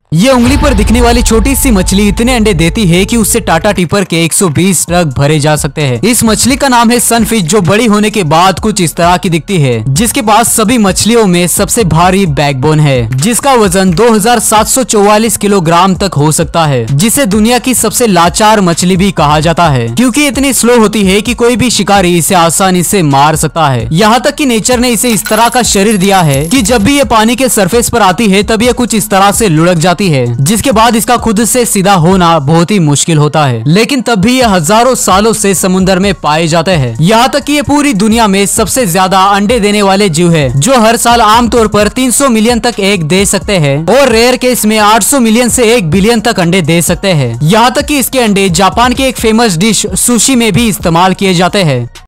ये उंगली पर दिखने वाली छोटी सी मछली इतने अंडे देती है कि उससे टाटा टिपर के 120 ट्रक भरे जा सकते हैं। इस मछली का नाम है सनफिश, जो बड़ी होने के बाद कुछ इस तरह की दिखती है, जिसके पास सभी मछलियों में सबसे भारी बैकबोन है, जिसका वजन 2744 किलोग्राम तक हो सकता है, जिसे दुनिया की सबसे लाचार मछली भी कहा जाता है, क्योंकि इतनी स्लो होती है कि कोई भी शिकारी इसे आसानी से मार सकता है। यहाँ तक कि नेचर ने इसे इस तरह का शरीर दिया है कि जब भी ये पानी के सरफेस पर आती है तब ये कुछ इस तरह से लुढ़क जाती है, जिसके बाद इसका खुद से सीधा होना बहुत ही मुश्किल होता है। लेकिन तब भी ये हजारों सालों से समुद्र में पाए जाते हैं। यहाँ तक कि ये पूरी दुनिया में सबसे ज्यादा अंडे देने वाले जीव है, जो हर साल आमतौर पर 300 मिलियन तक एग दे सकते हैं और रेयर केस में 800 मिलियन से 1 बिलियन तक अंडे दे सकते हैं। यहाँ तक कि इसके अंडे जापान के एक फेमस डिश सुशी में भी इस्तेमाल किए जाते हैं।